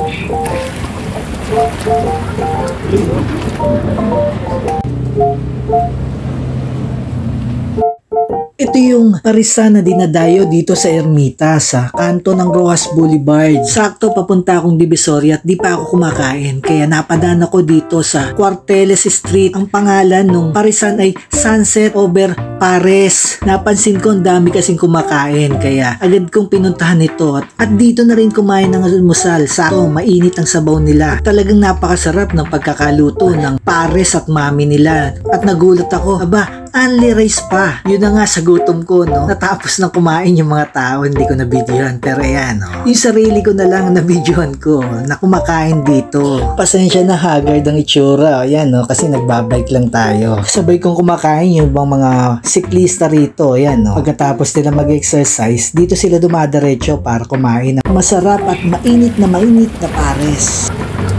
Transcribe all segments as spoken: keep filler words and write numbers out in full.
Ito yung parisan na dinadayo dito sa Ermita sa kanto ng Rojas Boulevard. Sakto papunta akong Divisoria at di pa ako kumakain kaya napadaan ako dito sa Cuarteles Street. Ang pangalan ng parisan ay Sunset Over Pares. Napansin ko ang dami kasing kumakain kaya agad kong pinuntahan ito at, at dito na rin kumain ng almusal. Sakto mainit ang sabaw nila. Talagang napakasarap ng pagkakaluto ng pares at mami nila. At nagulat ako, aba, only rice pa. Yun na nga sa gutom ko, no? Natapos nang kumain yung mga tao, hindi ko na-videohan. Pero ayan, no? Yung sarili ko na lang na-videohan ko na kumakain dito. Pasensya na haggard ang itsura. Ayan, no? Kasi nagbabike lang tayo. Sabay kong kumakain yung bang mga siklista rito. Ayan, no? Pagkatapos nila mag-exercise, dito sila dumadiretso para kumain ng masarap at mainit na mainit na pares.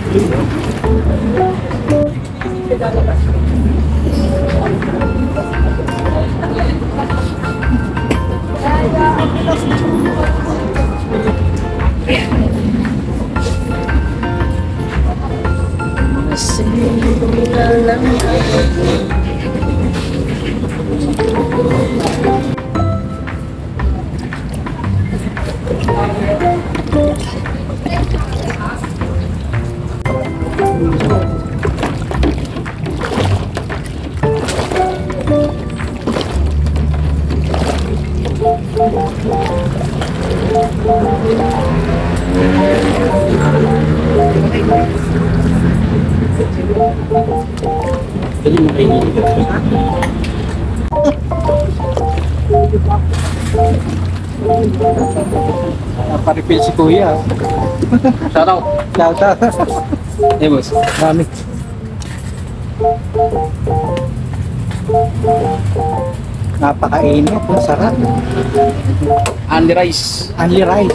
Naparipil si Kuya. Shout out. Shout out. Eh, boss. Dami. Napakainit. Masarap. Only rice. Only rice.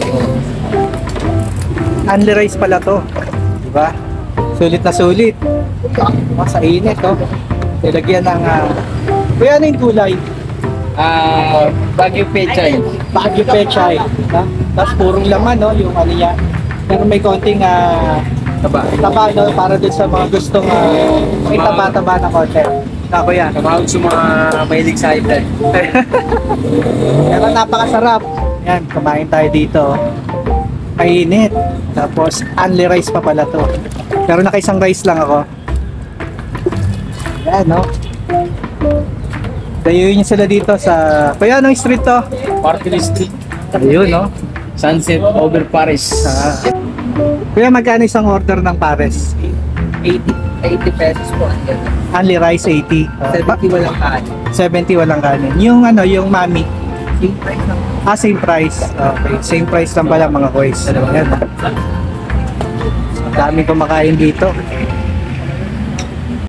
Only rice pala to. Diba? Sulit na sulit. Oh, sa init, oh. Nilagyan ng... Uh... Kuya, ano yung gulay? Ah, uh, Baguio Pechay. Baguio Pechay. Ha? Tapos purong laman, no? Yung ano niya. Pero may konting uh, Taba. taba, no? Para dun sa mga gustong uh, may taba-taba na konti. Ako yan. Kamahal sa mga mahilig sa high blood. Pero napakasarap. Yan, kumain tayo dito. Mainit. Tapos, only rice pa pala to. Pero nakaisang rice lang ako. Yan, no? Dayuin niyo sila dito sa... Kaya anong street to? Cuarteles Street. Ayun, no? Sunset Over Pares. Ah. Kuya, magkano isang order ng pares? eighty, eighty pesos po. Only rice, eighty. Uh, seventy walang kanin. seventy walang kanin. Yung ano, yung mami. Same price lang. Ah, same price. Okay, same price lang pala mga boys. Yan. Ang dami kumakain dito.